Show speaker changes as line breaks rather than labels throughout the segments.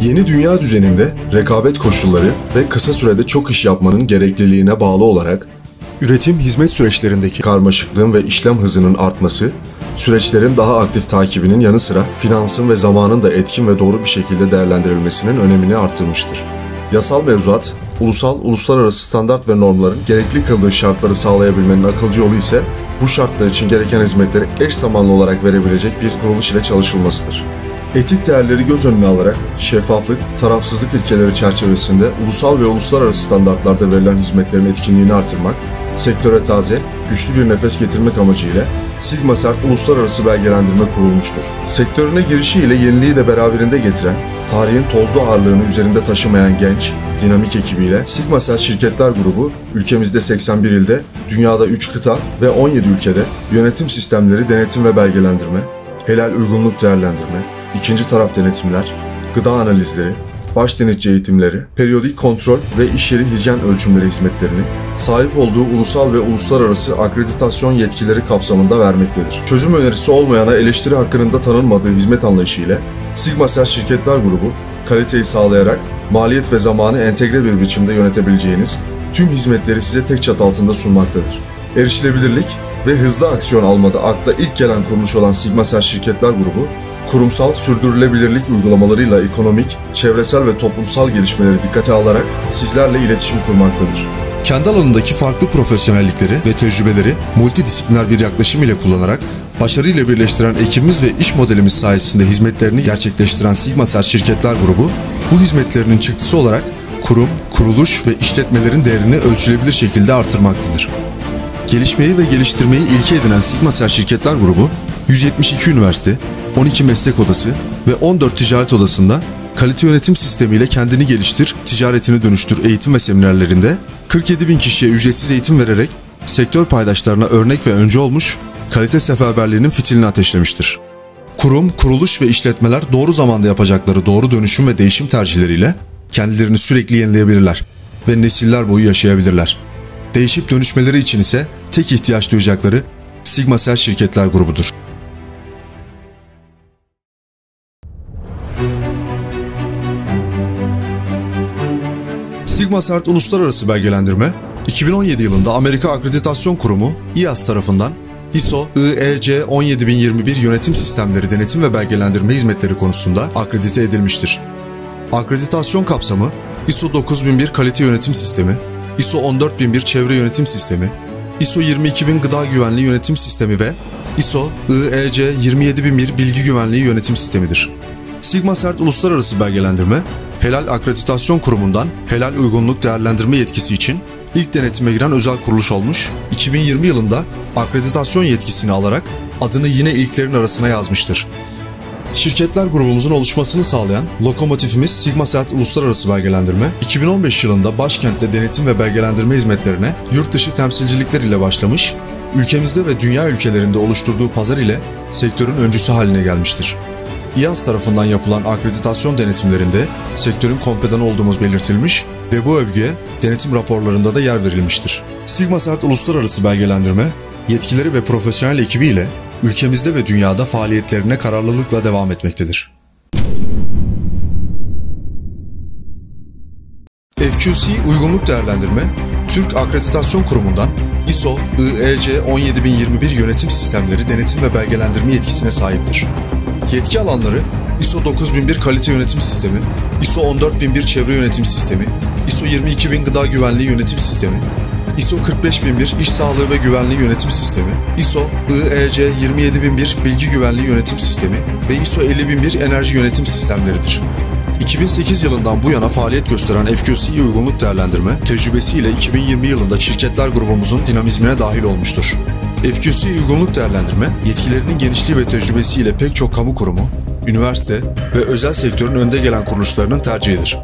Yeni dünya düzeninde rekabet koşulları ve kısa sürede çok iş yapmanın gerekliliğine bağlı olarak üretim hizmet süreçlerindeki karmaşıklığın ve işlem hızının artması, süreçlerin daha aktif takibinin yanı sıra finansın ve zamanın da etkin ve doğru bir şekilde değerlendirilmesinin önemini arttırmıştır. Yasal mevzuat, ulusal, uluslararası standart ve normların gerekli kıldığı şartları sağlayabilmenin akılcı yolu ise bu şartlar için gereken hizmetleri eş zamanlı olarak verebilecek bir kuruluş ile çalışılmasıdır. Etik değerleri göz önüne alarak şeffaflık, tarafsızlık ilkeleri çerçevesinde ulusal ve uluslararası standartlarda verilen hizmetlerin etkinliğini artırmak, sektöre taze, güçlü bir nefes getirmek amacıyla SigmaCert Uluslararası Belgelendirme kurulmuştur. Sektörüne girişiyle yeniliği de beraberinde getiren, tarihin tozlu ağırlığını üzerinde taşımayan genç, dinamik ekibiyle SigmaCert Şirketler Grubu, ülkemizde 81 ilde, dünyada 3 kıta ve 17 ülkede yönetim sistemleri denetim ve belgelendirme, helal uygunluk değerlendirme, ikinci taraf denetimler, gıda analizleri, baş denetçi eğitimleri, periyodik kontrol ve iş yeri hijyen ölçümleri hizmetlerini sahip olduğu ulusal ve uluslararası akreditasyon yetkileri kapsamında vermektedir. Çözüm önerisi olmayana eleştiri hakkının da tanınmadığı hizmet anlayışı ile SigmaCert Şirketler Grubu, kaliteyi sağlayarak maliyet ve zamanı entegre bir biçimde yönetebileceğiniz tüm hizmetleri size tek çatı altında sunmaktadır. Erişilebilirlik ve hızlı aksiyon almada akla ilk gelen kuruluş olan SigmaCert Şirketler Grubu, kurumsal sürdürülebilirlik uygulamalarıyla ekonomik, çevresel ve toplumsal gelişmeleri dikkate alarak sizlerle iletişim kurmaktadır. Kendi alanındaki farklı profesyonellikleri ve tecrübeleri multidisipliner bir yaklaşım ile kullanarak başarıyla birleştiren ekibimiz ve iş modelimiz sayesinde hizmetlerini gerçekleştiren SigmaCert Şirketler Grubu, bu hizmetlerinin çıktısı olarak kurum, kuruluş ve işletmelerin değerini ölçülebilir şekilde artırmaktadır. Gelişmeyi ve geliştirmeyi ilke edinen SigmaCert Şirketler Grubu, 172 üniversite, 12 meslek odası ve 14 ticaret odasında kalite yönetim sistemiyle kendini geliştir, ticaretini dönüştür eğitim ve seminerlerinde 47.000 kişiye ücretsiz eğitim vererek sektör paydaşlarına örnek ve öncü olmuş, kalite seferberliğinin fitilini ateşlemiştir. Kurum, kuruluş ve işletmeler doğru zamanda yapacakları doğru dönüşüm ve değişim tercihleriyle kendilerini sürekli yenileyebilirler ve nesiller boyu yaşayabilirler. Değişip dönüşmeleri için ise tek ihtiyaç duyacakları SigmaCert Şirketler Grubu'dur. SigmaCert Uluslararası Belgelendirme, 2017 yılında Amerika Akreditasyon Kurumu (IAS) tarafından ISO IEC 17021 Yönetim Sistemleri Denetim ve Belgelendirme Hizmetleri konusunda akredite edilmiştir. Akreditasyon kapsamı ISO 9001 Kalite Yönetim Sistemi, ISO 14001 Çevre Yönetim Sistemi, ISO 22000 Gıda Güvenliği Yönetim Sistemi ve ISO IEC 27001 Bilgi Güvenliği Yönetim Sistemidir. SigmaCert Uluslararası Belgelendirme, Helal Akreditasyon Kurumu'ndan helal uygunluk değerlendirme yetkisi için ilk denetime giren özel kuruluş olmuş, 2020 yılında akreditasyon yetkisini alarak adını yine ilklerin arasına yazmıştır. Şirketler grubumuzun oluşmasını sağlayan lokomotifimiz SigmaCert Uluslararası Belgelendirme, 2015 yılında başkentte denetim ve belgelendirme hizmetlerine yurt dışı temsilcilikler ile başlamış, ülkemizde ve dünya ülkelerinde oluşturduğu pazar ile sektörün öncüsü haline gelmiştir. İAS tarafından yapılan akreditasyon denetimlerinde sektörün kompedanı olduğumuz belirtilmiş ve bu övgüye denetim raporlarında da yer verilmiştir. SigmaCert Uluslararası Belgelendirme, yetkileri ve profesyonel ekibiyle ülkemizde ve dünyada faaliyetlerine kararlılıkla devam etmektedir. FQC Uygunluk Değerlendirme, Türk Akreditasyon Kurumu'ndan ISO IEC 17021 Yönetim Sistemleri Denetim ve Belgelendirme yetkisine sahiptir. Yetki alanları ISO 9001 Kalite Yönetim Sistemi, ISO 14001 Çevre Yönetim Sistemi, ISO 22000 Gıda Güvenliği Yönetim Sistemi, ISO 45001 İş Sağlığı ve Güvenliği Yönetim Sistemi, ISO IEC 27001 Bilgi Güvenliği Yönetim Sistemi ve ISO 50001 Enerji Yönetim Sistemleridir. 2008 yılından bu yana faaliyet gösteren FQC Uygunluk Değerlendirme, tecrübesiyle 2020 yılında şirketler grubumuzun dinamizmine dahil olmuştur. FQC Uygunluk Değerlendirme, yetkilerinin genişliği ve tecrübesiyle pek çok kamu kurumu, üniversite ve özel sektörün önde gelen kuruluşlarının tercihidir.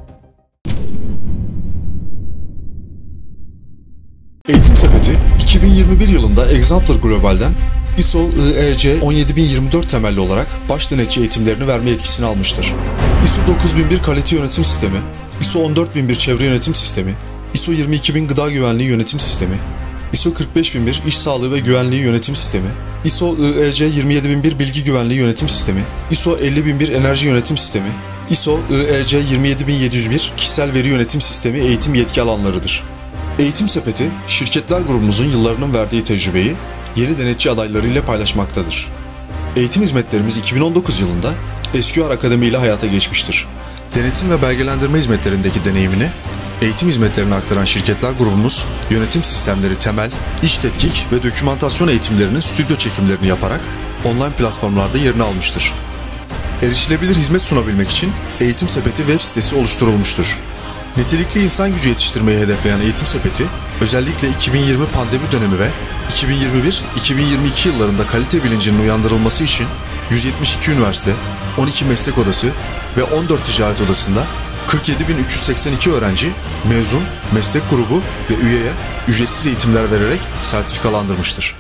Eğitim Sepeti, 2021 yılında Exemplar Global'den ISO IEC 17024 temelli olarak baş denetçi eğitimlerini verme yetkisini almıştır. ISO 9001 Kalite Yönetim Sistemi, ISO 14001 Çevre Yönetim Sistemi, ISO 22000 Gıda Güvenliği Yönetim Sistemi, ISO 45001 İş Sağlığı ve Güvenliği Yönetim Sistemi, ISO IEC 27001 Bilgi Güvenliği Yönetim Sistemi, ISO 50001 Enerji Yönetim Sistemi, ISO IEC 27701 kişisel veri yönetim sistemi eğitim yetki alanlarıdır. Eğitim Sepeti, şirketler grubumuzun yıllarının verdiği tecrübeyi yeni denetçi adaylarıyla paylaşmaktadır. Eğitim hizmetlerimiz 2019 yılında SQR Akademi ile hayata geçmiştir. Denetim ve belgelendirme hizmetlerindeki deneyimini eğitim hizmetlerine aktaran şirketler grubumuz, yönetim sistemleri temel, iç tetkik ve dokümantasyon eğitimlerinin stüdyo çekimlerini yaparak online platformlarda yerini almıştır. Erişilebilir hizmet sunabilmek için Eğitim Sepeti web sitesi oluşturulmuştur. Nitelikli insan gücü yetiştirmeyi hedefleyen Eğitim Sepeti, özellikle 2020 pandemi dönemi ve 2021-2022 yıllarında kalite bilincinin uyandırılması için 172 üniversite, 12 meslek odası ve 14 ticaret odasında 47.382 öğrenci, mezun, meslek grubu ve üyeye ücretsiz eğitimler vererek sertifikalandırmıştır.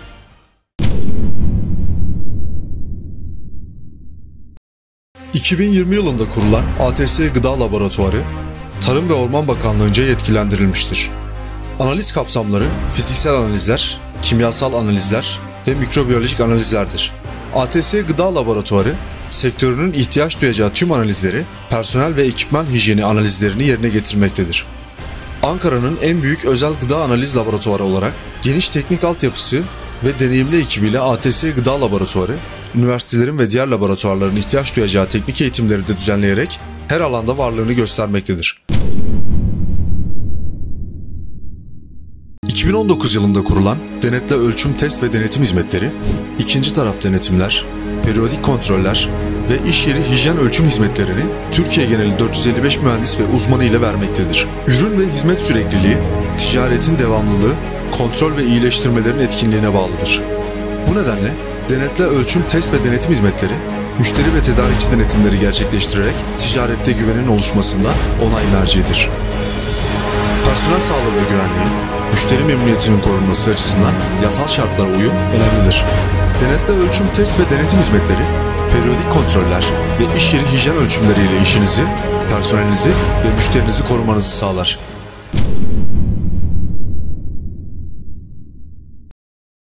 ...2020 yılında kurulan ATS Gıda Laboratuvarı, Tarım ve Orman Bakanlığı'nca yetkilendirilmiştir. Analiz kapsamları fiziksel analizler, kimyasal analizler ve mikrobiyolojik analizlerdir. ATS Gıda Laboratuvarı, sektörünün ihtiyaç duyacağı tüm analizleri, personel ve ekipman hijyeni analizlerini yerine getirmektedir. Ankara'nın en büyük özel gıda analiz laboratuvarı olarak geniş teknik altyapısı ve deneyimli ekibiyle ATS Gıda Laboratuvarı, üniversitelerin ve diğer laboratuvarların ihtiyaç duyacağı teknik eğitimleri de düzenleyerek her alanda varlığını göstermektedir. 2019 yılında kurulan Denetle Ölçüm Test ve Denetim Hizmetleri, ikinci taraf denetimler, periyodik kontroller ve iş yeri hijyen ölçüm hizmetlerini Türkiye geneli 455 mühendis ve uzmanı ile vermektedir. Ürün ve hizmet sürekliliği, ticaretin devamlılığı, kontrol ve iyileştirmelerin etkinliğine bağlıdır. Bu nedenle Denetle Ölçüm Test ve Denetim Hizmetleri, müşteri ve tedarikçi denetimleri gerçekleştirerek ticarette güvenin oluşmasında onay merciidir. Personel sağlığı ve güvenliği, müşteri memnuniyetinin korunması açısından yasal şartlara uyum önemlidir. Denetle Ölçüm Test ve Denetim Hizmetleri, periyodik kontroller ve iş yeri hijyen ölçümleriyle işinizi, personelinizi ve müşterinizi korumanızı sağlar.